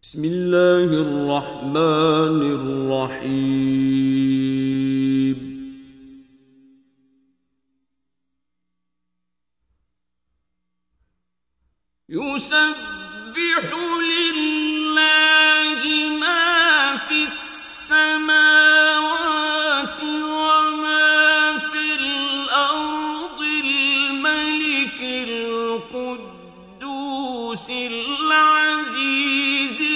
بسم الله الرحمن الرحيم. يسبح لله ما في السماوات وما في الأرض الملك القدوس العزيز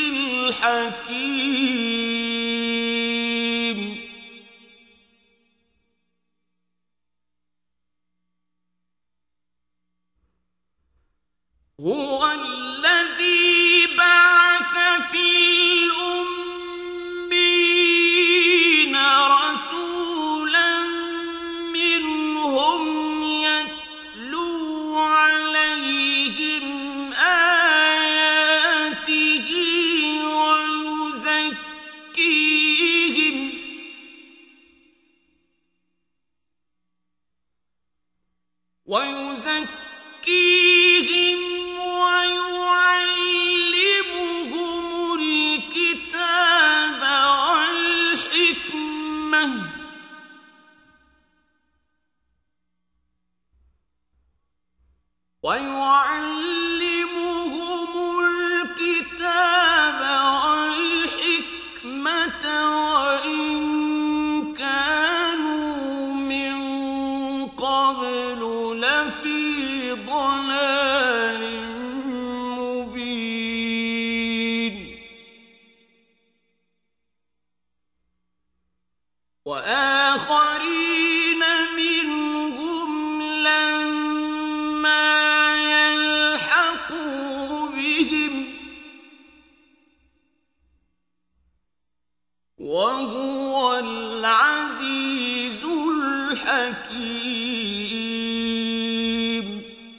الحكيم. هو الذي بعث في الأميين رسولا منهم يتلو عليهم آياته ويزكيهم ويعلمهم الكتاب والحكمة وإن كانوا من قبل لفي ضلال مبين. وآخرين منهم لما يلحقوا بهم وهو العزيز الحكيم.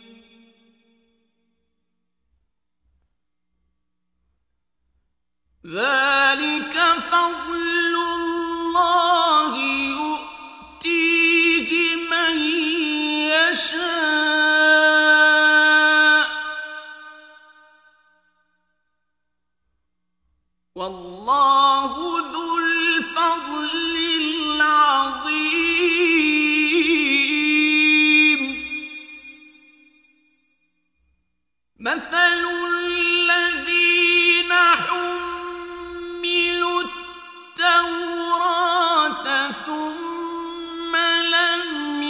ذلك فضل الله يؤتيه من يشاء والله ذو الفضل العظيم. مثل الذين حملوا التوراة ثم لم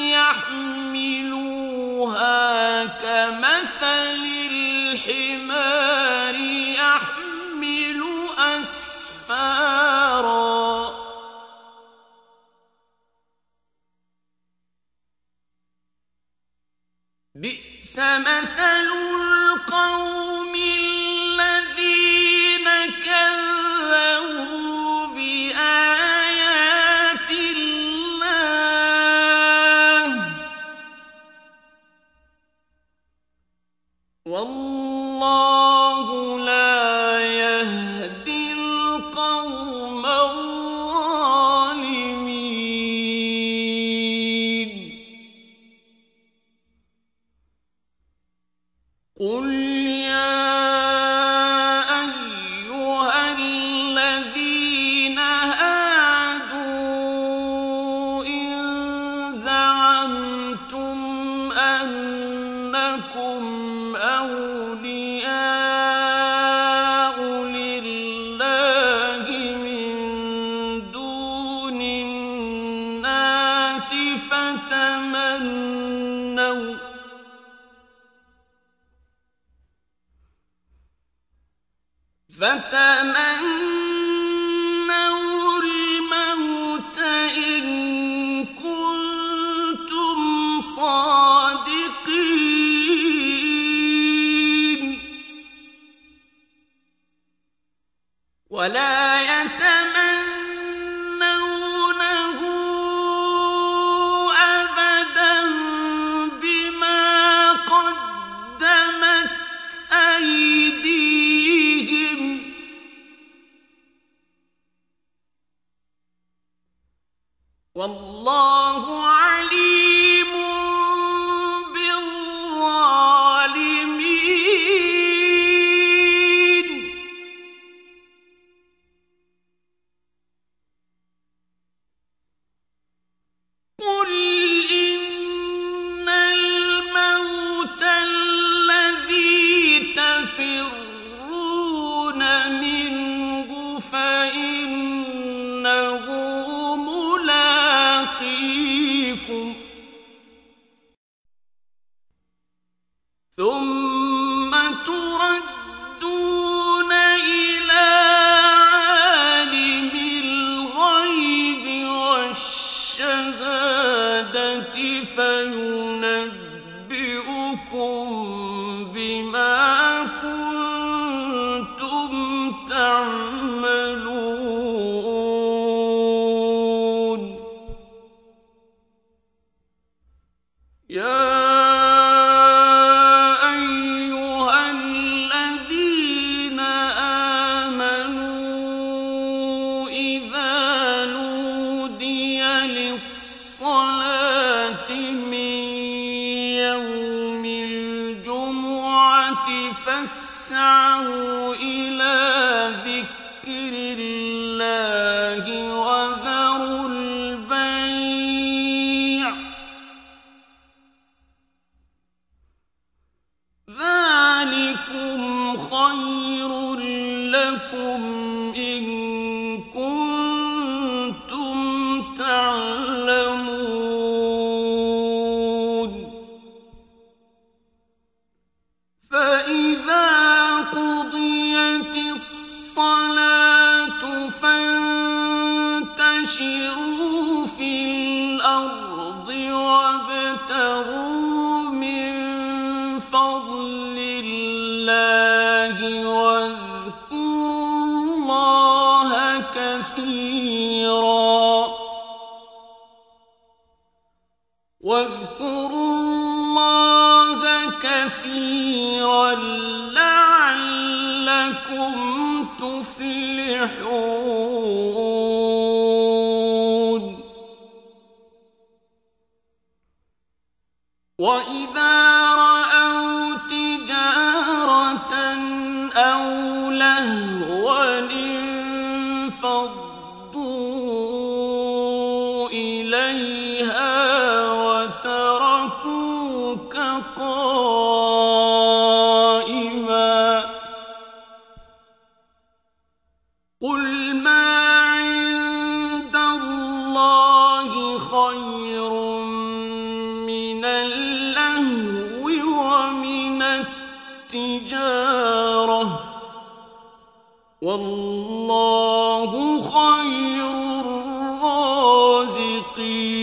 يحملوها كمثل الحمار يحمل أسفارا بئس مثل القوم الذين كذبوا بآيات الله والله لا يهدي القوم الظالمين. قل يا أيها الذين هادوا إن زعمتم أنكم أولياء لله من دون الناس فتمنوا الموت إن كنتم صادقين ولا يتمنونه أبدا بما قدمت أيديهم والله عليم بالظالمين. فإنه ملاقيكم ثم تردون إلى عالم الغيب والشهادة فينبئكم بما كنتم تعملون يا أيها الذين آمنوا إذا نودي للصلاة من يوم الجمعة فاسعوا إلى ذكر الله وذروا البيع ذلكم خير لكم إن كنتم تعلمون فإذا قضيت الصلاة فانتشروا في الأرض وابتغوا من فضل الله واذكروا الله كثيرا لعلكم تفلحون وإذا رأوا تجارة أو لهوا انفضوا إليها وتركوك قائما قل ما عند الله خير من اللهو ومن التجارة والله خير الرازقين